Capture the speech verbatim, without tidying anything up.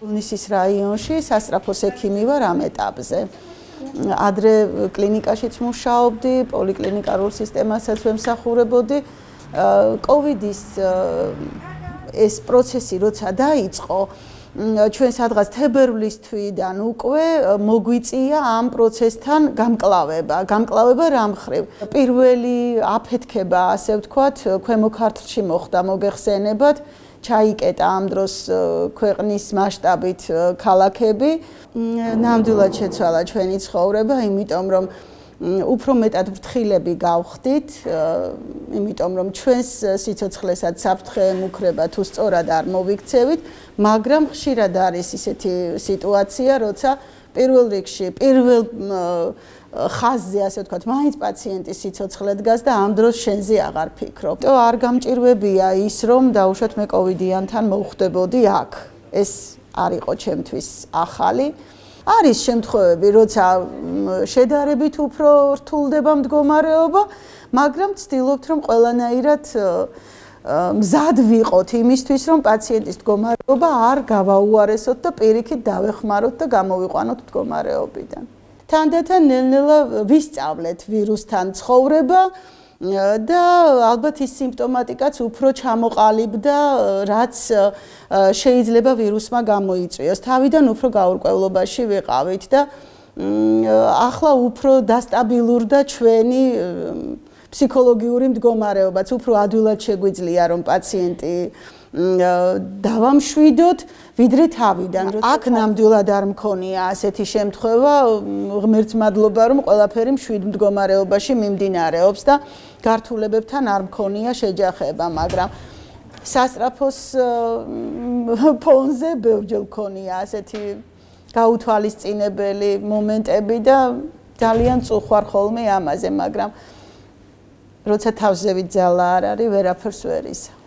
ნისის რაიონში სასწრაფოს ექიმი ვარ ამ ეტაპზე. ადრე კლინიკაშიც მუშაობდი, პოლიკლინიკარულ სისტემასაც ვემსახურებოდი. კოვიდის ეს პროცესი როცა დაიწყო, ჩვენ სადღაც თებერვლის თვიდან უკვე მოგვიწია ამ პროცესთან გამკლავება. გამკლავება რა მხრივ? პირველი აფეთქება, ასე ვთქვათ, ქვემო ქართლში მოხდა, მოგეხსენებათ. ჩაიკეტა ამ დროს ქვეყნის მასშტაბით ქალაქები. ნამდვილად შეცვალა ჩვენი ცხოვრება, იმიტომ რომ უფრო მეტად ფრთხილები გავხდით, იმიტომ რომ ჩვენს სიცოცხლესაც საფრთხე ემუქრება თუ სწორად არ მოვიქცევით, მაგრამ ხშირად არის ისეთი სიტუაცია, როცა პირველ რიგში, პირველ ხაზზე, ასე ვთქვათ, მაინც პაციენტის სიცოცხლე დგას და ამ დროს შენზე აღარ ფიქრობ. არ გამჭირვებია ის, რომ დაუშვათ მე კოვიდიანთან მოვხვდებოდი აქ. ეს არ იყო ჩემთვის ახალი. არის შემთხვევები, როცა შედარებით უფრო რთულდება მდგომარეობა, მაგრამ ვცდილობთ, რომ ყველანაირად მზად ვიყოთ იმისთვის, რომ პაციენტის მდგომარეობა არ გავაუარესოთ და პირიქით დავეხმაროთ და გამოვიყვანოთ მდგომარეობიდან. თანდათან ნელ-ნელა ვისწავლეთ ვირუსთან ცხოვრება და ალბათ ის სიმპტომატიკაც უფრო ჩამოყალიბდა, რაც შეიძლება ვირუსმა გამოიწვიოს. თავიდან უფრო გაურკვევლობაში ვიყავით და ახლა უფრო დასტაბილურდა ჩვენი ფსიქოლოგიური მდგომარეობაც, უფრო ადვილად შეგვიძლია რომ პაციენტი დავამშვიდოთ, ვიდრე თავიდან. აქ ნამდვილად არ მქონია ასეთი შემთხვევა, ღმერთს მადლობა, რომ ყველაფერი მშვიდ მდგომარეობაში მიმდინარეობს და გართულებებთან არ მქონია შეჯახება, მაგრამ სასწრაფოს ფონზე ბევრჯერ მქონია ასეთი გაუთვალისწინებელი მომენტები და ძალიან წუხვარ ხოლმე ამაზე, მაგრამ როცა თავზე ვიძალა არ არის, ვერაფერს ვერ ისა.